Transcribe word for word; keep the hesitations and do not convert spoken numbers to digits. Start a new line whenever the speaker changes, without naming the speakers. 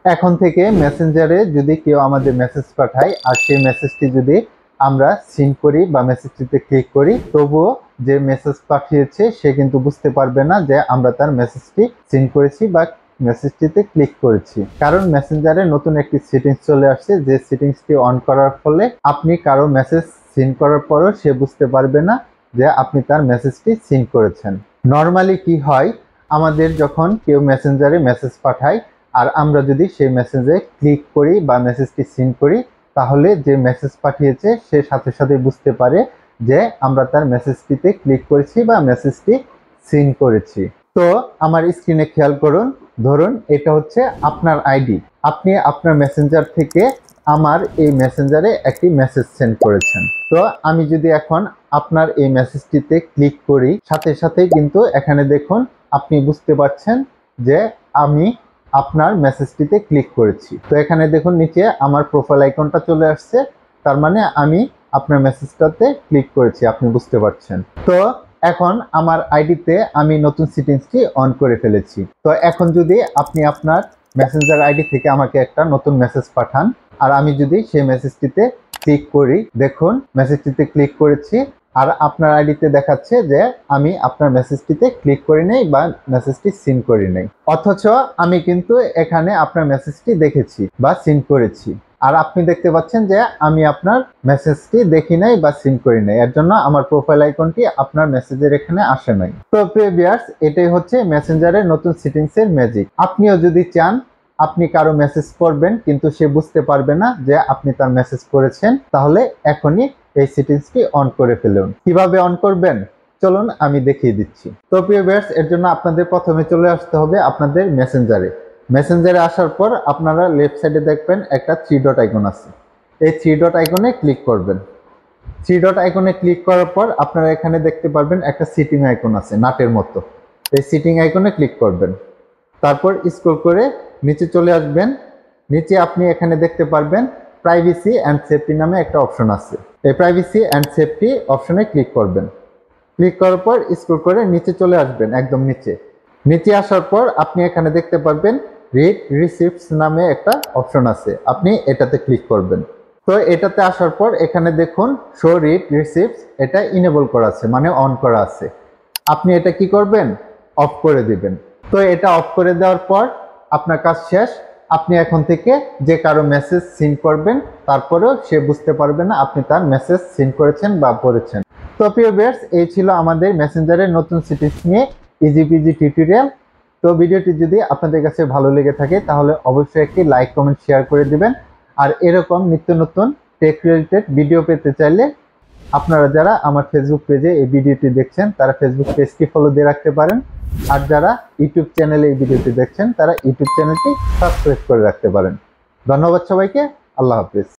এখন থেকে মেসেঞ্জারে যদি কেউ আমাদের মেসেজ পাঠায় আর সেই মেসেজটি যদি আমরা সিন করি বা মেসেজটিতে ক্লিক করি, তবুও যে মেসেজ পাঠিয়েছে সে কিন্তু বুঝতে পারবে না যে আমরা তার মেসেজটি সিন করেছি বা মেসেজটিতে ক্লিক করেছি। কারণ মেসেঞ্জারে নতুন একটি সেটিংস চলে আসছে, যে সেটিংসটি অন করার ফলে আপনি কারো মেসেজ সিন করার পরও সে বুঝতে পারবে না যে আপনি তার মেসেজটি সিন করেছেন। নর্মালি কি হয়, আমাদের যখন কেউ মেসেঞ্জারে মেসেজ পাঠায় আর আমরা যদি সেই মেসেজে ক্লিক করি বা মেসেজটি সিন করি, তাহলে যে মেসেজ পাঠিয়েছে সে সাথে সাথে বুঝতে পারে যে আমরা তার মেসেজটিতে ক্লিক করেছি বা মেসেজটি সিন করেছি। তো আমার স্ক্রিনে খেয়াল করুন, ধরুন এটা হচ্ছে আপনার আইডি, আপনি আপনার মেসেঞ্জার থেকে আমার এই মেসেঞ্জারে একটি মেসেজ সেন্ড করেছেন। তো আমি যদি এখন আপনার এই মেসেজটিতে ক্লিক করি, সাথে সাথে কিন্তু এখানে দেখুন আপনি বুঝতে পারছেন যে আমি আপনার মেসেজটিতে ক্লিক করেছি। তো এখানে দেখুন নিচে আমার প্রোফাইল আইকনটা চলে আসছে, তার মানে আমি আপনার মেসেজটাতে ক্লিক করেছি, আপনি বুঝতে পারছেন। তো এখন আমার আইডিতে আমি নতুন সেটিংসটি অন করে ফেলেছি। তো এখন যদি আপনি আপনার মেসেঞ্জার আইডি থেকে আমাকে একটা নতুন মেসেজ পাঠান আর আমি যদি সেই মেসেজটিতে ক্লিক করি, দেখুন মেসেজটিতে ক্লিক করেছি আর আপনার আইডিতে দেখাচ্ছে যে আমি আপনার মেসেজটিতে ক্লিক করি নাই বা মেসেজটি সিন করি নাই, অথচ আমি কিন্তু এখানে আপনার মেসেজটি দেখেছি বা সিন করেছি। আর আপনি দেখতে পাচ্ছেন যে আমি আপনার মেসেজটি দেখি নাই বা সিন করি নাই, এর জন্য আমার প্রোফাইল আইকনটি আপনার মেসেজের এখানে আসে নাই। তো প্রিয় ভিউয়ার্স, এটাই হচ্ছে মেসেঞ্জারের নতুন সেটিংসের ম্যাজিক। আপনিও যদি চান আপনি কারো মেসেজ করবেন কিন্তু সে বুঝতে পারবে না যে আপনি তার মেসেজ করেছেন, তাহলে এখনই এই সেটিংসটি অন করে ফেলুন। কিভাবে অন করবেন চলুন আমি দেখিয়ে দিচ্ছি। তো প্রিয় ভিউয়ার্স, এর জন্য আপনাদের প্রথমে চলে আসতে হবে আপনাদের মেসেঞ্জারে। মেসেঞ্জারে আসার পর আপনারা লেফট সাইডে দেখবেন একটা থ্রি ডট আইকন আছে, এই থ্রি ডট আইকনে ক্লিক করবেন। থ্রি ডট আইকনে ক্লিক করার পর আপনারা এখানে দেখতে পারবেন একটা সিটিং আইকন আছে নাটের মতো, এই সিটিং আইকনে ক্লিক করবেন। তারপর স্ক্রল করে নিচে চলে আসবেন, নিচে আপনি এখানে দেখতে পারবেন প্রাইভেসি অ্যান্ড সেফটি নামে একটা অপশন আছে, এই প্রাইভেসি অ্যান্ড সেফটি অপশনে ক্লিক করবেন। ক্লিক করার পর স্ক্রল করে নিচে চলে আসবেন, একদম নিচে। নিচে আসার পর আপনি এখানে দেখতে পারবেন রিড রিসিপ্টস নামে একটা অপশন আছে, আপনি এটাতে ক্লিক করবেন। তো এটাতে আসার পর এখানে দেখুন শো রিড রিসিপ্টস, এটা ইনেবল করা আছে মানে অন করা আছে, আপনি এটা কি করবেন, অফ করে দিবেন। তো এটা অফ করে দেওয়ার পর আপনার কাজ শেষ। আপনি এখন থেকে যে কারো মেসেজ সিন করবেন, তারপরেও সে বুঝতে পারবে না আপনি তার মেসেজ সিন করেছেন বা পড়েছেন। তো প্রিয় ভিউয়ার্স, এই ছিল আমাদের মেসেঞ্জারের নতুন সেটিংস নিয়ে ইজি পিজি টিউটোরিয়াল। তো ভিডিওটি যদি আপনাদের কাছে ভালো লেগে থাকে তাহলে অবশ্যই একটি লাইক কমেন্ট শেয়ার করে দিবেন। আর এরকম নিত্য নতুন টেক রিলেটেড ভিডিও পেতে চাইলে আপনারা যারা আমার ফেসবুক পেজে এই ভিডিওটি দেখছেন তারা ফেসবুক পেজটি ফলো দিয়ে রাখতে পারেন, আর যারা ইউটিউব চ্যানেলে এই ভিডিওটি দেখছেন তারা ইউটিউব চ্যানেলটি সাবস্ক্রাইব করে রাখতে পারেন। ধন্যবাদ সবাইকে, আল্লাহ হাফেজ।